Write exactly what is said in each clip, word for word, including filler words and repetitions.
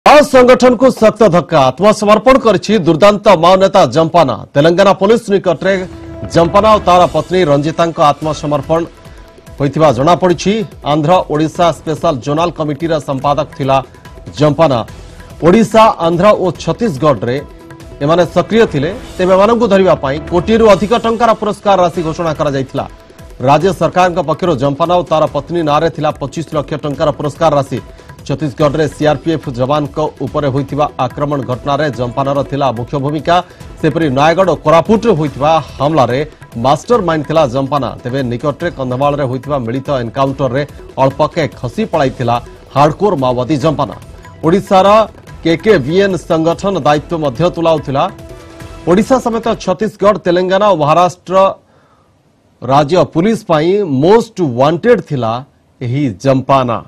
माओ संगठन को सख्त धक्का आत्मसमर्पण करिछि दुर्दांत माओ नेता जंपाना। तेलंगाना पुलिस निकटरे जंपाना और तार पत्नी रंजिता आत्मसमर्पण होइथिबा जणा पड़िछि। आंध्र ओडिशा स्पेशल जोनाल कमिटीर संपादक थिला जंपाना। ओडिशा आंध्र और छत्तीसगढ़ रे एमाने सक्रिय थिले। तेबे मानकु धरिबा पई कोटिरु अधिक टंकार पुरस्कार राशि घोषणा करा जायथिला। राज्य सरकार पक्षर जंपाना और तार पत्नी नारे थिला पच्चीस लाख टंकार पुरस्कार राशि। छत्तीसगढ़ रे सीआरपीएफ जवान को ऊपर होइथिबा आक्रमण घटना रे जंपानार थिला मुख्य भूमिका। सेपरि नयागढ़ और कोरापुट रे होइथिबा हमला रे मास्टर माइंड थिला जंपाना। तेबे निकटरे कंधमाल रे होइथिबा मिलित एनकाउंटर रे अल्पके खसी पड़ाइथिला हार्डकोर माओवादी जंपाना। ओडिशार केकेबीएन संगठन दायित्व मध्य तुलाउथिला। ओडिशा समेत छत्तीसगढ़ तेलंगाना और महाराष्ट्र राज्य पुलिस पाई मोस्ट वांटेड थिला एही जंपाना।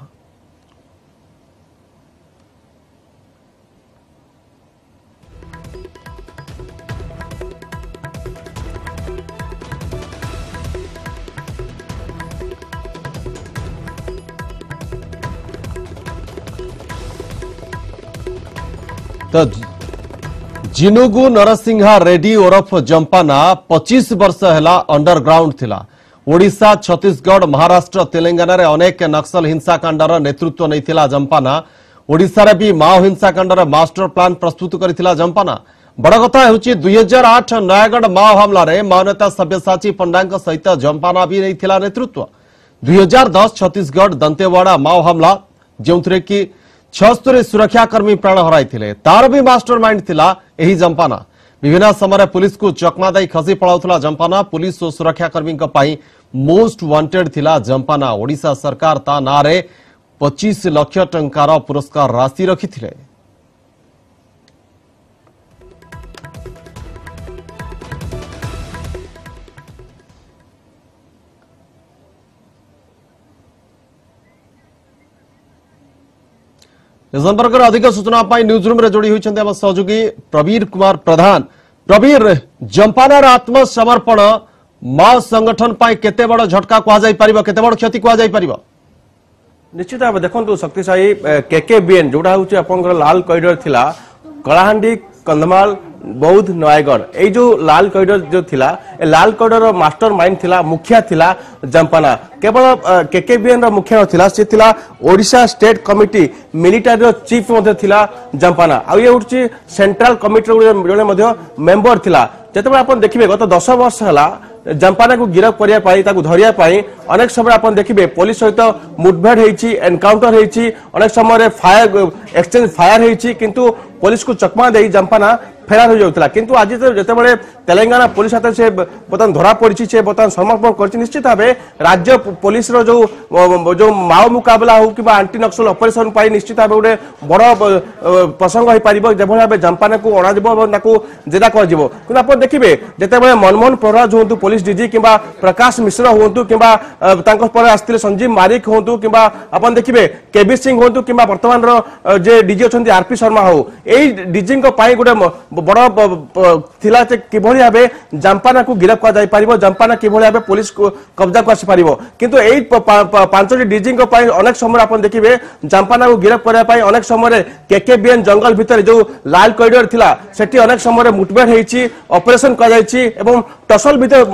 तो जिनुगु नरसिंहा रेड्डी ओरफ जंपाना पच्चीस वर्ष हैला अंडरग्राउंड थिला। ओडिशा छत्तीसगढ़ महाराष्ट्र तेलंगाना रे अनेक नक्सल हिंसाकांडर नेतृत्व नैथिला जंपाना। ओडिशा रे भी माओ हिंसाकांडर मास्टर प्लान प्रस्तुत करिथिला जंपाना। बड़ कथा हेउची दुई हजार आठ नयागढ़ माओ हमला रे माओ नेता सब्यसाची पंडांक सहित जंपाना भी नैथिला नेतृत्व। दुई हजार दस छत्तीसगढ़ दंतेवाड़ा माओ हमला जोंथरे की छस्तरी सुरक्षाकर्मी प्राण हराइथिले तार भी मास्टर माइंड थिला एही जंपाना। विभिन्न समय पुलिस को चकमा दई खसी पड़ाउथला जंपाना। पुलिस और सुरक्षाकर्मी पाई मोस्ट वांटेड थिला जंपाना। ओडिशा सरकार ता नारे पच्चीस लाख टंकार पुरस्कार राशि रखिथिले। इस संपर्क में अधिक सूचना न्यूज रूम रे जोड़ी होइछन्ते हम सहयोगी प्रवीर कुमार प्रधान। प्रवीर, जंपानार आत्मसमर्पण माओ संगठन पाई केते बड़ झटका कुआ जाई परिबो, केते बड़ क्षति कुआ जाई परिबो? निश्चित भाव देखो शक्तिशाली केकेबीएन जोड़ा हूँ आपंकर लाल कॉरिडोर थिला कलाहांडी कंधमाल बौद्ध नयागढ़ ए जो लाल कॉरिडोर जो थिला ए लाल कॉरिडोर मास्टर माइंड थिला मुखिया थिला जंपाना। केवल केकेबीएन मुखिया थिला से थिला Odisha state committee military chief मध्य थिला जंपाना। आ ये उठी सेंट्रल कमिटी जड़े मध्य मेंबर थिला। जेते आप देखिए गत दस वर्ष है जंपाना को गिरफ करने धरिया अनेक समय आप देखिए पुलिस सहित मुठभेड़ होती एनकाउंटर होती अनेक समय फायर एक्सचेंज फायर होती किंतु पुलिस को चकमा दे जंपाना फेरार हो जाता। किंतु आज जिते तेलंगाना पुलिस हाथ से बर्तमान धरा पड़ी से बर्तमान समर्पण कर निश्चित भाव राज्य पुलिस रो जो जो माओ मुकाबला हो कि आंटी नक्सल ऑपरेशन पाई निश्चित भाव गोटे बड़ प्रसंग हो पार जो भाव जंपाना को अणाजिबो जेरा कर आप देखिए जिते मनमोहन प्रहराज हूँ पुलिस डीजी कि प्रकाश मिश्र हूँ कि आसते संजीव मारिक हूँ कि आप देखिए केबी सिंह हूँ कि बर्तमान जे डीजी अच्छा आरपी शर्मा हो यही डीजी गोटे बड़ थिला किभली भावे जंपाना को गिरफ कर जंपाना किभली भावे पुलिस को कब्जा को आसी पारिबो। किंतु एई पांचटी डीजी अनेक समय आप देखिए जंपाना को गिरफ करने अनेक समय केकेबीएन जंगल भितर जो लाल कॉरिडोर थिला सेठी अनेक समय मुठभेड़ होती ऑपरेशन कर टसल भितर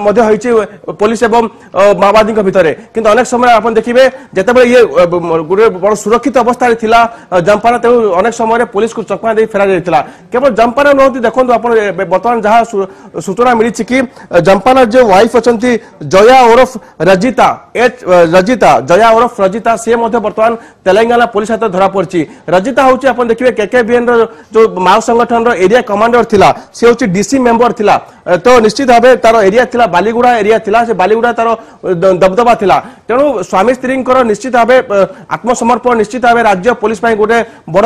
पुलिस एवं माओवादी भितर। किंतु अनेक समय आप देखिए जिते ये गोटे बड़ सुरक्षित अवस्था थिला जंपाना तेणु अनेक समय पुलिस को चकमा दे फेरा जाइथिला। केवल जंपाना नहती देखो आप बर्तमान जहाँ सूचना मिली कि जंपाना जो वाइफ अच्छा जया ओरफ रजिता एच रजिता जया ओरफ रजिता सी बर्तमान तेलंगाना पुलिस हाथ धरा पड़ी। रजिता हूँ आप देखिए केकेबीएन जो माओ संगठन एरिया कमांडर थिला सी हूँ डीसी मेंबर थिला। तो निश्चित भाव तार एरिया थिला बालीगुड़ा एरिया थिला से बालीगुड़ा तार दबदबा थिला। तेणु स्वामी स्त्री निश्चित भाव आत्मसमर्पण निश्चित भाव राज्य पुलिस गोटे बड़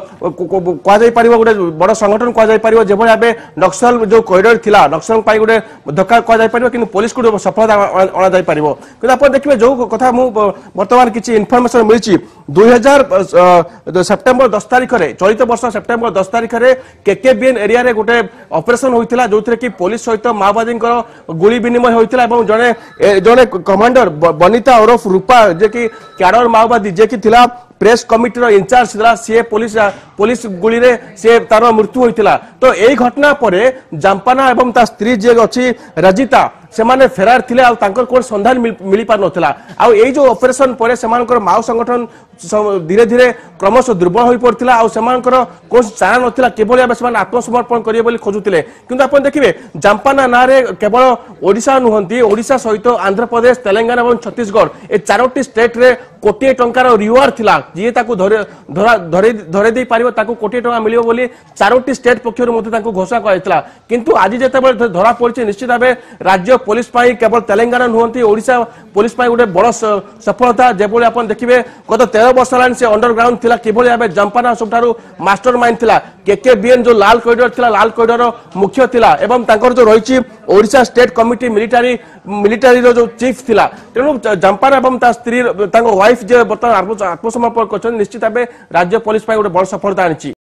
कह गोटे बड़ संगठन कह जो भाव नक्सल जो कॉरिडोर थिला नक्सल गोटे धक्का कह कि पुलिस को सफलता अणा जापर। कि आप देखिए जो कथा बर्तमान किसी इनफर्मेशन मिली दुई हजार सेप्टेम्बर दस तारीख में चलित वर्ष सेप्टेम्बर दस तारीख में केकेबीएन एरिया गोटे ऑपरेशन होता जो कि पुलिस सहित माओवादी गुली विनिमय होता है जड़े जड़े कमांडर बनिता ओरफ रूपा जे कि क्याडर माओवादी जे कि थिला प्रेस कमिटी रो इंचार्ज थिला सी पुलिस पुलिस गुली रे से तार मृत्यु होइतिला। तो एई घटना परे जाम्पाना एवं ता स्त्री जे अछि रजिता से माने फेरार थिले आ तांकर कोन संधान मिली पार नथिला। आ एई जो ऑपरेशन परे सेमानकर माओ संगठन धीरे धीरे क्रमश दुर्बल होई पड़तिला आ सेमानकर कोन चारा नथिला केवल आबे सेमान आत्मसमर्पण करिए बोली खोजुतिले। किंतु आपण देखिबे जाम्पाना नारे केवल ओडिशा नुहंती ओडिशा सहित आंध्र प्रदेश तेलंगाना एवं छत्तीसगढ़ ए चारोटी स्टेट रे कोटी टंकार रिवार्ड थिला जी ताकू धरे धरे धरे दे पारिबो ताकू कोटी टंका मिलियो बोली चारोटी स्टेट पक्षर मते ताकू घोषणा कराइतला। किंतु आज जेतेबेले धरा पड़छि निश्चित भाबे राज्य पुलिस पाई केवल तेलंगाना नुहंती ओडिशा पुलिस पाई गोटे बड़ सफलता जेबोली आपण देखिबे गत तेरह वर्ष लाइन से अंडरग्राउंड थिला किबोली भाबे जाम्पाना सबठारु मास्टरमाइंड थिला केकेबीएन जो लाल कॉरिडोर थिला लाल कॉरिडोर मुख्य थिला एवं तांकर जो रहिछि Odisha state committee military military रो जो चीफ थिला। तेनु जाम्पाना एवं ता स्त्री तांको वाइफ जे बर्तमान आत्मसमर्पण करछन निश्चित भाबे राज्य पुलिस पाई गोटे बड़ सफलता आनिछि।